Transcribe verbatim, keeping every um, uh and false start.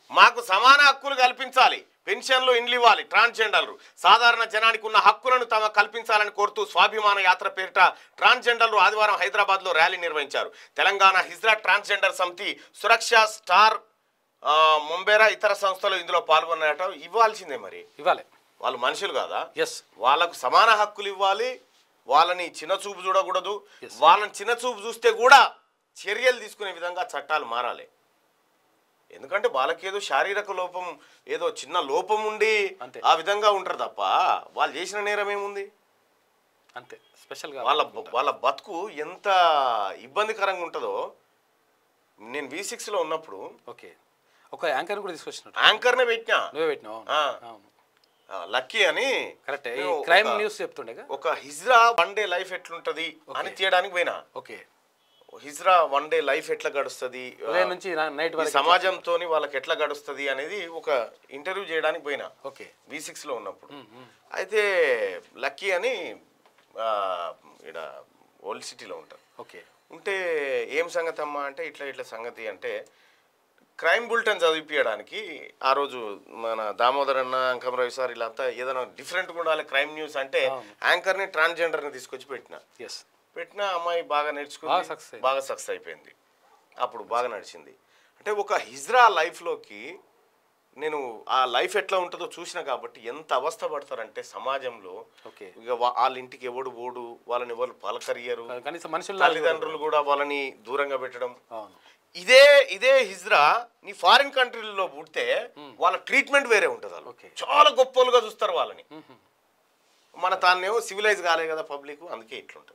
మాకు సమాన హక్కులు కల్పించాలి, పెన్షన్లు ఇండ్లు ఇవ్వాలి, ట్రాన్స్జెండర్లు సాధారణ జనానికి ఉన్న హక్కులను తమ కల్పించాలని కోరుతూ స్వాభిమాన యాత్ర పేరిట ట్రాన్స్జెండర్లు ఆదివారం హైదరాబాద్లో ర్యాలీ నిర్వహించారు. తెలంగాణ హిజ్రా ట్రాన్స్జెండర్ సమితి, సురక్ష, స్టార్, ముంబేరా ఇతర సంస్థలు ఇందులో పాల్గొన్నాయట. ఇవ్వాల్సిందే, మరి ఇవ్వాలి. వాళ్ళు మనుషులు కాదా? ఎస్, వాళ్ళకు సమాన హక్కులు ఇవ్వాలి, వాళ్ళని చిన్నచూపు చూడకూడదు. వాళ్ళని చిన్నచూపు చూస్తే కూడా చర్యలు తీసుకునే విధంగా చట్టాలు మారాలి. ఎందుకంటే వాళ్ళకేదో శారీరక లోపం, ఏదో చిన్న లోపం ఉండి ఆ విధంగా ఉంటారు తప్ప వాళ్ళు చేసిన నేరం ఏముంది? అంతే స్పెషల్గా వాళ్ళ వాళ్ళ బతుకు ఎంత ఇబ్బందికరంగా ఉంటుందో. నేను వి సిక్స్లో ఉన్నప్పుడు ఓకే ఒక యాంకర్ కూడా తీసుకొచ్చిన యాంకర్నే పెట్టినా, నువ్వే పెట్టినావు, లక్కీ అని. కరెక్ట్, క్రైమ్ న్యూస్ చెప్తుండే ఒక హిజ్రా వన్ డే లైఫ్ ఎట్లుంటది అని తీయడానికి పోయినా. ఓకే, హిజ్రా వన్ డే లైఫ్ ఎట్లా గడుస్తుంది, నుంచి నైట్ సమాజంతో వాళ్ళకి ఎట్లా గడుస్తుంది అనేది ఒక ఇంటర్వ్యూ చేయడానికి పోయినా. ఓకే, వి సిక్స్ లో ఉన్నప్పుడు. అయితే లక్కీ అని ఇక్కడ ఓల్డ్ సిటీలో ఉంటారు. ఓకే, ఉంటే ఏం సంగతి అమ్మా అంటే ఇట్లా ఇట్లా సంగతి అంటే క్రైమ్ బులెటిన్ చదివిపించడానికి ఆ రోజు మన దామోదర్ అన్న, అంకం రవి సార్ వీళ్ళంతా ఏదైనా డిఫరెంట్గా ఉండాలి క్రైమ్ న్యూస్ అంటే యాంకర్ని ట్రాన్స్జెండర్ని తీసుకొచ్చి పెట్టిన పెట్టిన అమ్మాయి బాగా నేర్చుకుంది, బాగా సక్సెస్ అయిపోయింది. అప్పుడు బాగా నడిచింది. అంటే ఒక హిజ్రా లైఫ్లోకి నేను ఆ లైఫ్ ఎట్లా ఉంటుందో చూసిన కాబట్టి ఎంత అవస్థ పడతారంటే సమాజంలో. ఇక వాళ్ళ ఇంటికి ఎవడు పోడు, వాళ్ళని ఎవరు పలకరియరు, తల్లిదండ్రులు కూడా వాళ్ళని దూరంగా పెట్టడం. ఇదే ఇదే హిజ్రా నీ ఫారిన్ కంట్రీలలో పుడితే వాళ్ళ ట్రీట్మెంట్ వేరే ఉంటుంది. వాళ్ళు చాలా గొప్పలుగా చూస్తారు వాళ్ళని. మన తాన్నేమో సివిలైజ్ కాలే కదా పబ్లిక్, అందుకే ఇట్లుంటుంది.